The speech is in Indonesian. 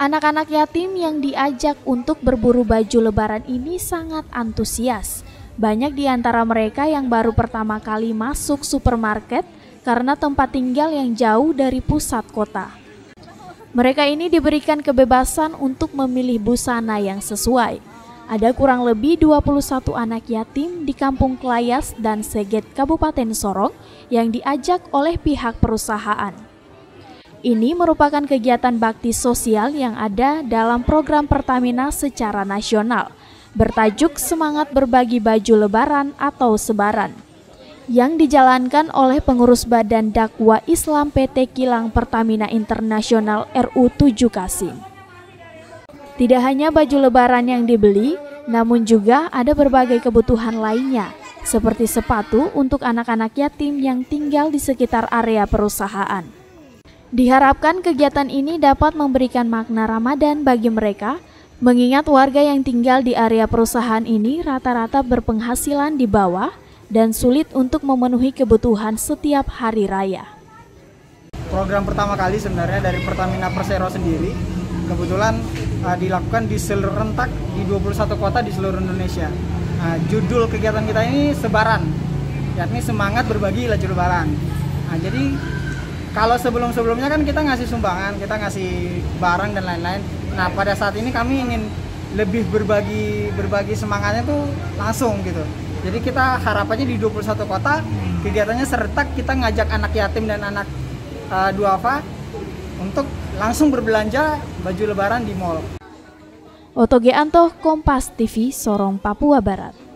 Anak-anak yatim yang diajak untuk berburu baju lebaran ini sangat antusias. Banyak di antara mereka yang baru pertama kali masuk supermarket karena tempat tinggal yang jauh dari pusat kota. Mereka ini diberikan kebebasan untuk memilih busana yang sesuai. Ada kurang lebih 21 anak yatim di Kampung Kelayas dan Seget, Kabupaten Sorong yang diajak oleh pihak perusahaan. Ini merupakan kegiatan bakti sosial yang ada dalam program Pertamina secara nasional, bertajuk Semangat Berbagi Baju Lebaran atau Sebaran, yang dijalankan oleh pengurus Badan Dakwah Islam PT Kilang Pertamina Internasional RU7 Kasim. Tidak hanya baju lebaran yang dibeli, namun juga ada berbagai kebutuhan lainnya, seperti sepatu untuk anak-anak yatim yang tinggal di sekitar area perusahaan. Diharapkan kegiatan ini dapat memberikan makna Ramadan bagi mereka, mengingat warga yang tinggal di area perusahaan ini rata-rata berpenghasilan di bawah dan sulit untuk memenuhi kebutuhan setiap hari raya. Program pertama kali sebenarnya dari Pertamina Persero sendiri, kebetulan dilakukan di seluruh rentak di 21 kota di seluruh Indonesia. Judul kegiatan kita ini Sebaran, yakni semangat berbagi laju lebaran. Jadi kalau sebelum-sebelumnya kan kita ngasih sumbangan, kita ngasih barang dan lain-lain. Nah, pada saat ini kami ingin lebih berbagi semangatnya tuh langsung gitu. Jadi kita harapannya di 21 kota, kegiatannya serentak kita ngajak anak yatim dan anak duafa untuk langsung berbelanja baju lebaran di mall. Oto Geanto, Kompas TV, Sorong, Papua Barat.